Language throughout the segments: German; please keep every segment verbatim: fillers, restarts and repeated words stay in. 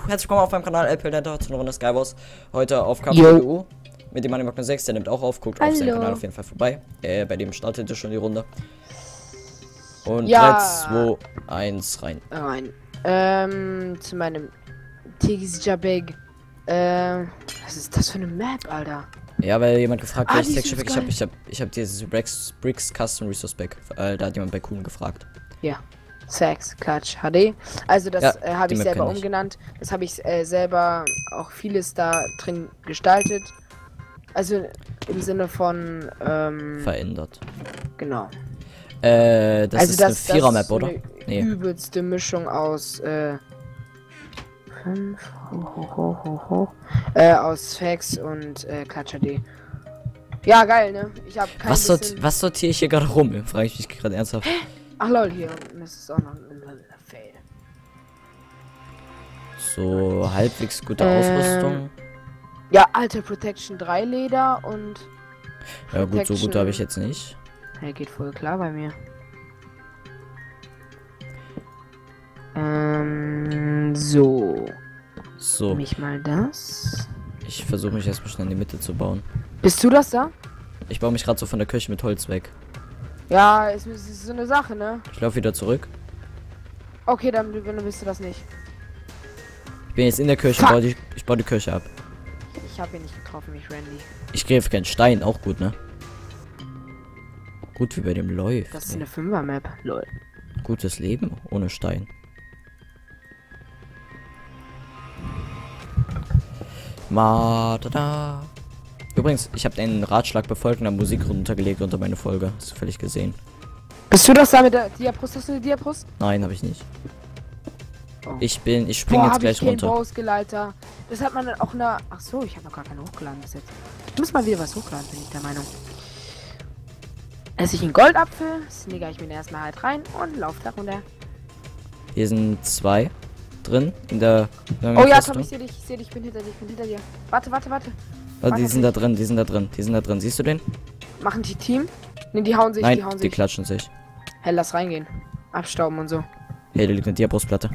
herzlich willkommen auf meinem Kanal Apple Data zu einer Runde Skywars. Heute auf K P U mit dem Money sechs, der nimmt auch auf, guckt Hallo. auf seinen Kanal auf jeden Fall vorbei. Äh, bei dem startete schon die Runde. Und ja. drei, zwei, eins rein. Rein. Ähm, zu meinem Tigis Jabeg. Ähm, was ist das für eine Map, Alter? Ja, weil jemand gefragt ah, welches Texture Pack ich habe. Ich habe ich hab dieses Bricks, Bricks Custom Resource Pack. Äh, da hat jemand bei Kuhn gefragt. Ja. Sex, Klatsch, H D. Also das ja, äh, habe ich selber umgenannt. Das habe ich äh, selber auch vieles da drin gestaltet. Also im Sinne von ähm, verändert. Genau. Äh, das also ist das, eine Vierer-Map, oder? Eine nee. Übelste Mischung aus äh, fünf, hoch, hoch, hoch, hoch, hoch, äh, aus Fax und äh, Klatsch H D. Ja, geil, ne? Ich habe kein was, sort was sortiere ich hier gerade rum? Frage ich mich gerade ernsthaft. Ach lol, hier das ist auch noch ein Fail. So, halbwegs gute ähm, Ausrüstung. Ja, alte Protection drei Leder und ja gut, so gut habe ich jetzt nicht. Ja, geht voll klar bei mir. Ähm, so. So. Mich mal das. Ich versuche mich erstmal schnell in die Mitte zu bauen. Bist du das da? Ich baue mich gerade so von der Küche mit Holz weg. Ja, es ist, ist so eine Sache, ne? Ich laufe wieder zurück. Okay, dann bist du das nicht. Ich bin jetzt in der Kirche, baue die, ich baue die Kirche ab. Ich habe ihn nicht getroffen, mich Randy. Ich kriege keinen Stein, auch gut, ne? Gut, wie bei dem läuft. Das ist eine Fünfer-Map, lol. Gutes Leben ohne Stein. Ma da da. Übrigens, ich habe den Ratschlag befolgt und habe Musik runtergelegt unter meine Folge. Hast du völlig gesehen. Bist du das da mit der Diabrust? Hast du eine Diabrust? Nein, habe ich nicht. Oh. Ich bin, ich springe jetzt gleich runter. Alter. Das hat man dann auch eine. Ach so, ich habe noch gar keine hochgeladen bis jetzt. Ich muss mal wieder was hochladen, bin ich der Meinung. Esse ich einen Goldapfel, snigger ich mir erstmal halt rein und lauf da runter. Hier sind zwei drin in der. In der oh ja, komm, ich sehe dich, ich sehe dich, ich bin hinter dir, ich bin hinter dir. Warte, warte, warte. Oh, die sind da drin, die sind da drin, die sind da drin. Siehst du den? Machen die Team? Ne, die hauen sich, Nein, die hauen die sich. klatschen sich. Hell, lass reingehen. Abstauben und so. Hey, da liegt eine Diabrustplatte.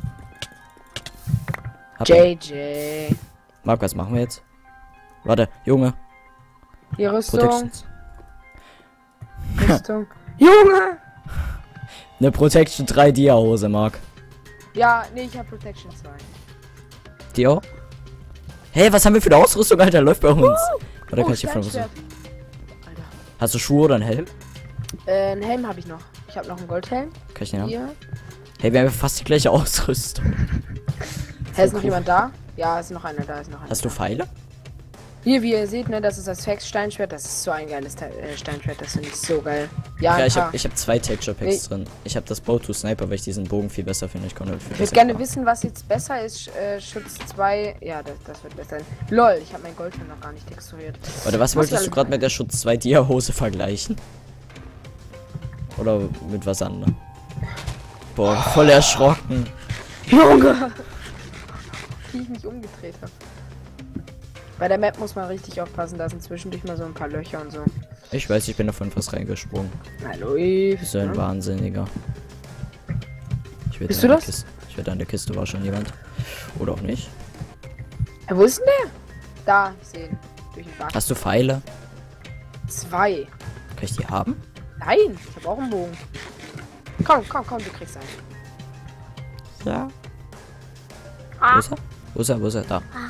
J J. Marc, was machen wir jetzt? Warte, Junge. Die Rüstung. Rüstung. Junge! Eine Protection drei Dia-Hose, Marc. Ja, nee, ich habe Protection zwei. Die auch? Hey, was haben wir für eine Ausrüstung, Alter? Läuft bei uns. Uh, oder kann oh, ich hier von was? Alter. Hast du Schuhe oder einen Helm? Äh, einen Helm habe ich noch. Ich habe noch einen Goldhelm. Kann ich den haben? Hier. Hey, wir haben fast die gleiche Ausrüstung. Hey, ist noch jemand da? Ja, ist noch einer da, ist noch einer. Hast du Pfeile? Hier, wie ihr seht, ne, das ist das Fax Steinschwert. Das ist so ein geiles Te äh, Steinschwert, das finde ich so geil. Ja, ja ich habe ich hab zwei Texture Packs nee. drin. Ich habe das Bow to Sniper, weil ich diesen Bogen viel besser finde. Ich konnte viel Ich würde gerne fahren. wissen, was jetzt besser ist. Äh, Schutz zwei. Ja, das, das wird besser. Lol, ich habe mein Goldhelm noch gar nicht texturiert. Oder was wolltest du gerade mit der Schutz zwei Dia-Hose vergleichen? Oder mit was anderem? Boah, voll erschrocken. Junge! Wie ich mich umgedreht habe. Bei der Map muss man richtig aufpassen, da sind zwischendurch mal so ein paar Löcher und so. Ich weiß, ich bin davon fast reingesprungen. Hallo, ich. So ein ja. Wahnsinniger. Ich Bist du das? Kiste, ich werde an der Kiste war schon jemand. Oder auch nicht. Ja, wo ist denn der? Da, ich sehe ihn. Durch den Bug. Hast du Pfeile? Zwei. Kann ich die haben? Nein, ich habe auch einen Bogen. Komm, komm, komm, du kriegst einen. Ja. Ah. Wo ist er? Wo ist er? Wo ist er? Da. Ah.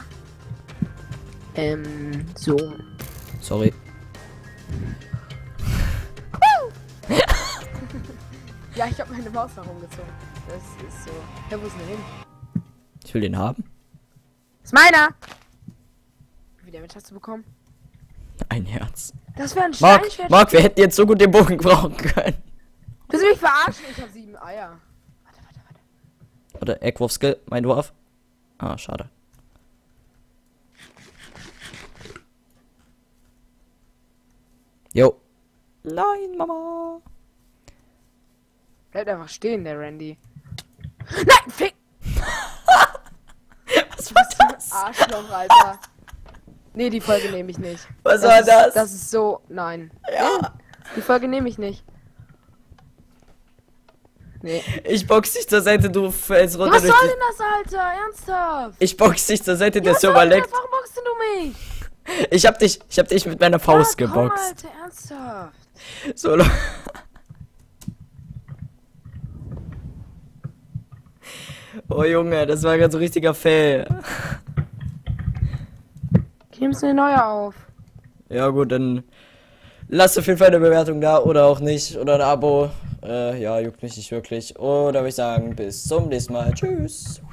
Ähm, so. Sorry. Ja, ich habe meine Maus herumgezogen. Das ist so. Ja, wo ist denn hin? Ich will den haben. Ist meiner! Wie viel Damage hast du bekommen? Ein Herz. Das wäre ein Marc, Steinschwert. Marc, wir hätten jetzt so gut den Bogen brauchen können. Willst du mich verarschen? Ich habe sieben Eier. Warte, warte, warte. Oder Eckwurf Skill, mein Wurf. Ah, schade. Jo. Nein, Mama. Bleibt einfach stehen, der Randy. Nein, fick! Was war das? Arschloch, Alter. Nee, die Folge nehme ich nicht. Was das war ist, das? Das ist so... Nein. Ja. Die Folge nehme ich nicht. Nee. Ich box dich zur Seite, du fällst runter. Was durch soll die... denn das, Alter? Ernsthaft? Ich box dich zur Seite, der Ja, Server soll leckt. das? Warum boxst du mich? Ich hab dich, ich hab dich mit meiner Faust ja, komm, geboxt. Alter, ernsthaft. So. Oh Junge, das war ganz so richtiger Fail. Ich nehm's eine neue auf. Ja gut, dann lasst auf jeden Fall eine Bewertung da oder auch nicht. Oder ein Abo. Äh, ja, juckt mich nicht wirklich. Oder würde ich sagen, bis zum nächsten Mal. Tschüss.